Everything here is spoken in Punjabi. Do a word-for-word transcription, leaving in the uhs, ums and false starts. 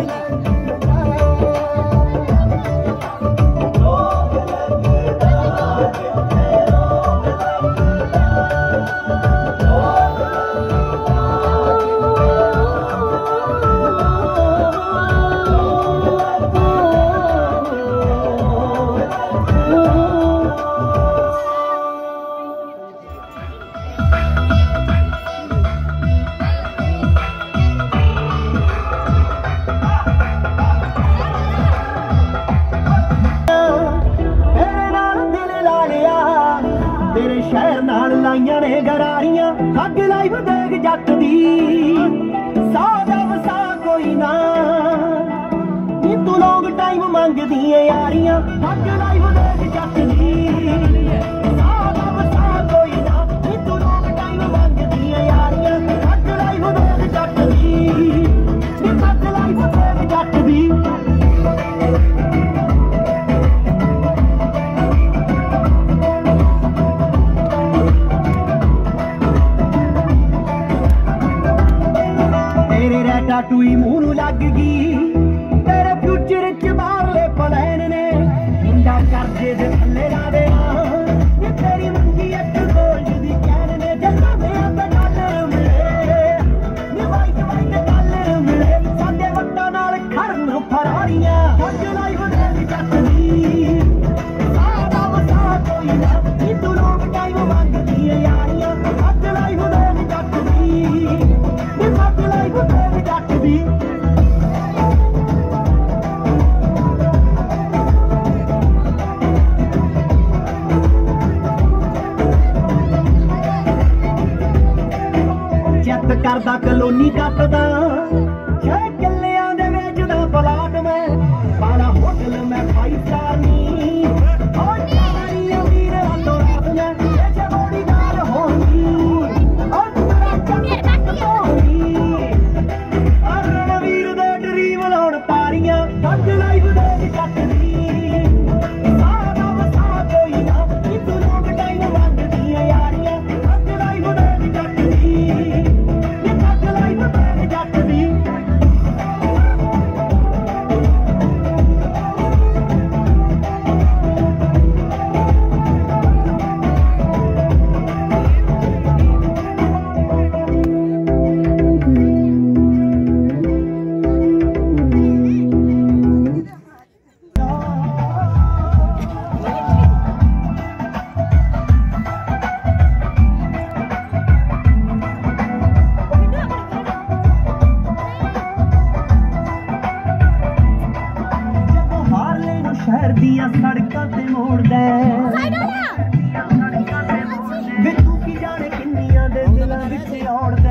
ਲਾਈਆਂ ਨੇ ਗਰਾਰੀਆਂ ਹੱਗ ਲਾਈਵ ਦੇਖ ਜੱਟ ਦੀ ਸੌ ਦਾ ਵਸਾ ਕੋਈ ਨਾ ਨੀ ਤੂੰ ਲੋਂਗ ਟਾਈਮ ਮੰਗਦੀ ਏ ਯਾਰੀਆਂ ਹੱਗ ਲਾਈਵ ਦੇਖ ਜੱਟ ਦੀ ਸੌ ਦਾ ਵਸਾ ਕੋਈ ਨਾ ਨੀ ਤੂੰ ਲੋਂਗ ਟਾਈਮ ਮੰਗਦੀ ਏ ਯਾਰੀਆਂ ਹੱਗ ਲਾਈਵ ਦੇਖ ਜੱਟ ਦੀ ਨੀ ਹੱਗ ਲਾਈਵ ਦੇਖ ਜੱਟ ਦੀ ਟੂਈ ਮੂੰਹ ਨੂੰ ਲੱਗ ਗਈ ਤੇਰੇ ਫਿਊਚਰ ਚ ਬਾਹਰਲੇ ਪਲਾਨ ਨੇ ਮੁੰਡਾ ਕਰਜੇ ਦੇ ਥੱਲੇ ਲਾ ਦੇਣਾ ਨੀ ਤੇਰੀ ਮੰਗੀ ਇੱਕ ਗੋਲਡ ਦੀ ਕੈਨ ਨੇ ਜਦੋਂ ਮੇਰਾ ਤਾਂ ਡਾਲਰ ਮਿਲੇ ਨੀ ਵਾਈਟ ਵਾਈਟ ਡਾਲਰ ਮਿਲੇ ਸਾਡੇ ਵੱਟਾਂ ਨਾਲ ਖੜਨ ਫਰਾਰੀਆਂ ਹੱਗ ਲਾਈਵ ਦੇ ਜੱਟ ਦੀ ਸਾਡਾ ਵਸਾ ਕੋਈ ਨਾ ਨੀ ਤੂੰ ਲੋਕ ਟਾਈਮ ਮੰਗਦੀ ਏ ਯਾਰੀਆਂ ਹੱਗ ਲਾਈਵ ਦੇ ਜੱਟ ਦੀ ਨੀ ਹੱਗ ਲਾਈਵ ਦੇ ਜੱਟ ਦੀ ਚੈੱਕ ਕਰਦਾ ਕਲੋਨੀ ਕੱਟਦਾ ਛੇ ਕਿੱਲਿਆਂ ਦੇ ਵੇਚਦਾ ਪਲਾਟ ਮੈਂ ਬਾਲਾ ਹੋਟਲ ਮੈਂ ਫਾਈਵ ਸਟਾਰ ਨੀ ਉਹ ਚਾਰੀ ਅਮੀਰ ਹੱਥੋਂ ਰਾਤ ਮੈਂ ਇਹ ਜਬੋੜੀ ਨਾਲ ਹੋਣੀ ਉਹ ਤੇਰਾ ਚੱਕਰ ਕੱਟ ਹੋਣੀ ਅਰਨ ਵੀਰ ਦੇ ਡਰੀਮ ਲਾਉਣ ਪਾਰੀਆਂ ਹੱਗ ਲਾਈਵ ਦੇ ਜੱਟ ਦੀ ਸਾਡਾ ਵਸਾ ਕੋਈ ਨਾ ਨੀ ਤੂੰ ਲੋਕ ਟਾਈਮ ਮੰਗਦੀ ਏ ਯਾਰੀਆਂ ਹੱਗ ਲਾਈਵ ਦੇ ਜੱਟ ਦੀ ਨੀ ਹੱਗ ਲਾਈਵ ਦੇ ਜੱਟ ਦੀ ਸ਼ਹਿਰ ਦੀਆਂ ਸੜਕਾਂ ਤੇ ਮੋੜਦਾ ਵੇ ਤੂੰ ਕੀ ਜਾਣੇ ਕਿੰਨੀਆਂ ਦੇ ਦਿਲਾਂ ਵਿੱਚ ਔੜ